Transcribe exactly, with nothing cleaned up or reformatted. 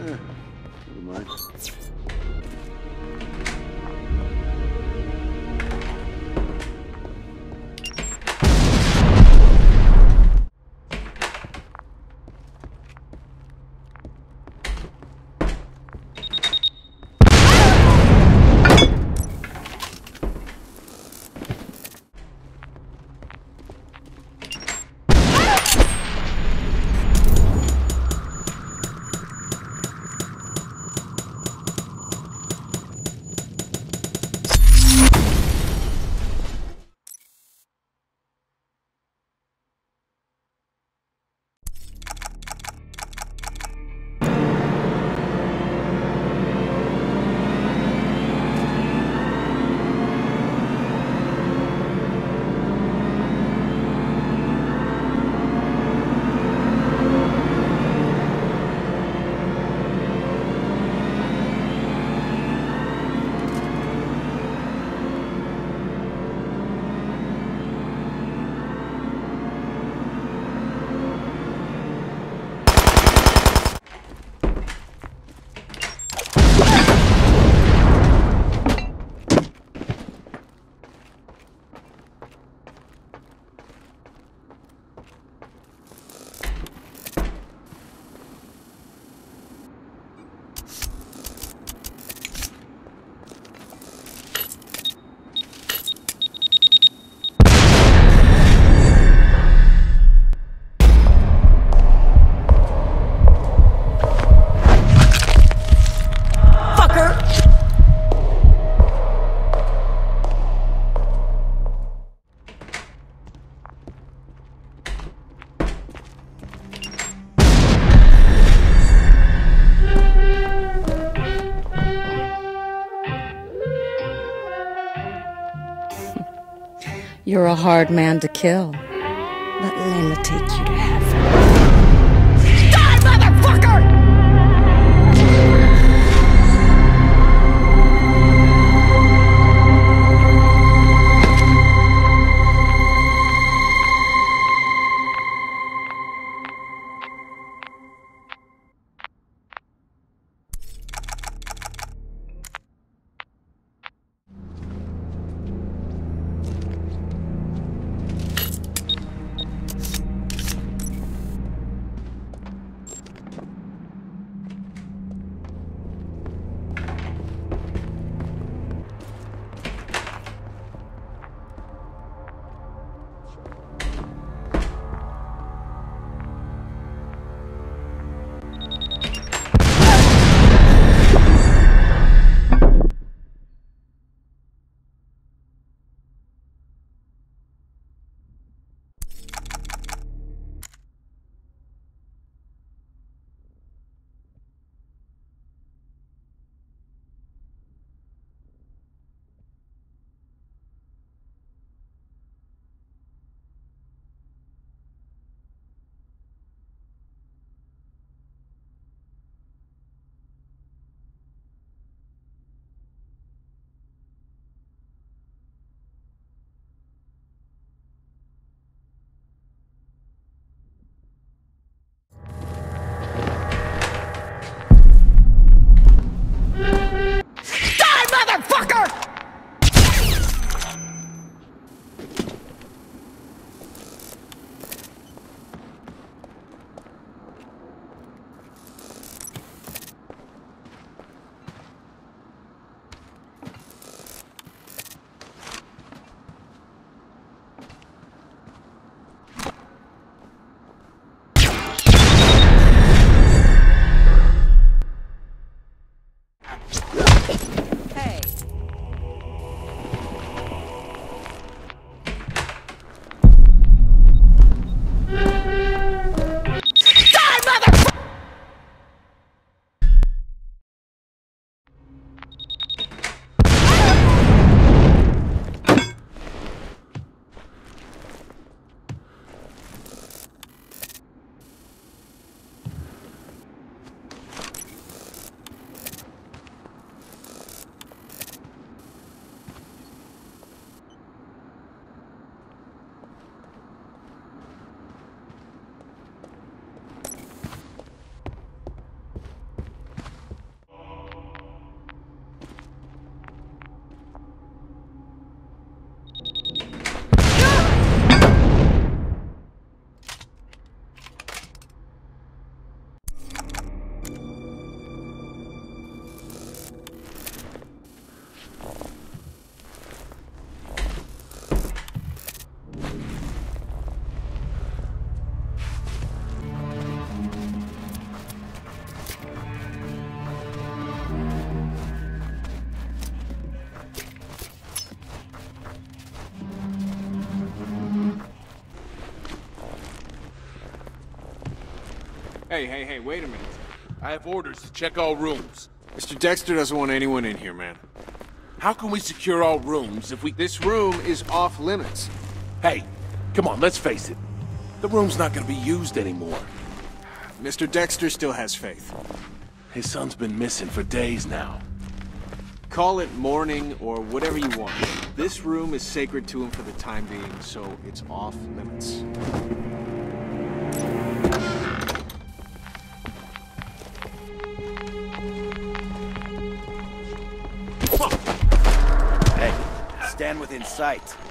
Eh, never mind. You're a hard man to kill. Let Layla take you to heaven. Die, motherfucker! Hey, hey, hey, wait a minute. I have orders to check all rooms. Mister Dexter doesn't want anyone in here, man. How can we secure all rooms if we... This room is off limits. Hey, come on, let's face it. The room's not gonna be used anymore. Mister Dexter still has faith. His son's been missing for days now. Call it mourning or whatever you want. This room is sacred to him for the time being, so it's off limits. Hey, stand within sight.